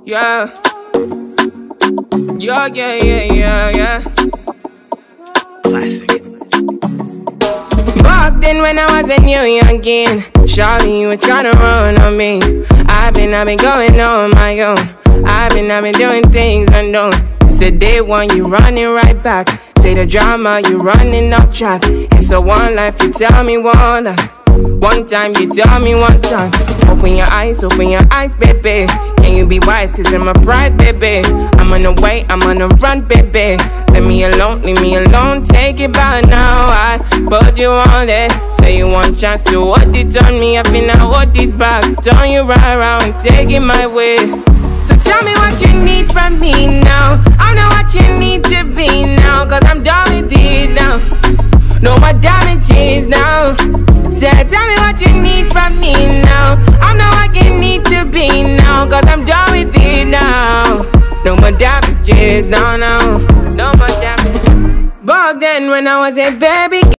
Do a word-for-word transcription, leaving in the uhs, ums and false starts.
Yeah. Yeah, yeah, yeah, yeah, yeah. Classic. Back then when I was a new youngin', Charlie, you were tryna run on me. I've been, I've been going on my own. I've been, I've been doing things unknown. It's the day one, you running right back. Say the drama, you running off track. It's a one life, you tell me one life. One time, you tell me one time. Open your eyes, open your eyes, baby. Can you be wise, cause I'm a bride, baby. I'm on the way, I'm on the run, baby. Leave me alone, leave me alone, take it back now. I put you on it. Say you want chance to hold it on me, I feel I hold it back. Turn you right around, take it my way. So tell me what you need from me now. I'm not what you need to be now, cause I'm done with it now. No more damages now. Say, tell me what you need from me now. I'm not what you need to be now, cause I'm done with it now. No more damages, no, no. No more damages. Back then when I was a baby